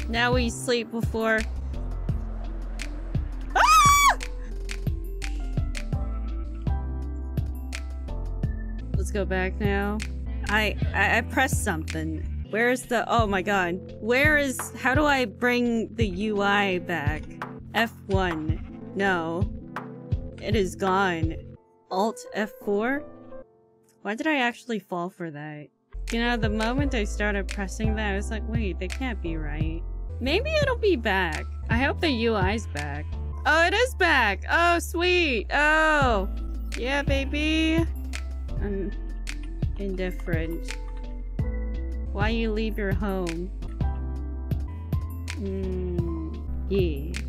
Now we sleep before... Ah! Let's go back now. I pressed something. Where's the... Oh my god. Where is... How do I bring the UI back? F1. No. It is gone. Alt F4? Why did I actually fall for that? You know, the moment I started pressing that, I was like, wait, that can't be right. Maybe it'll be back. I hope the UI's back. Oh, it is back! Oh, sweet! Oh! Yeah, baby! I'm indifferent. Why you leave your home? Yeah.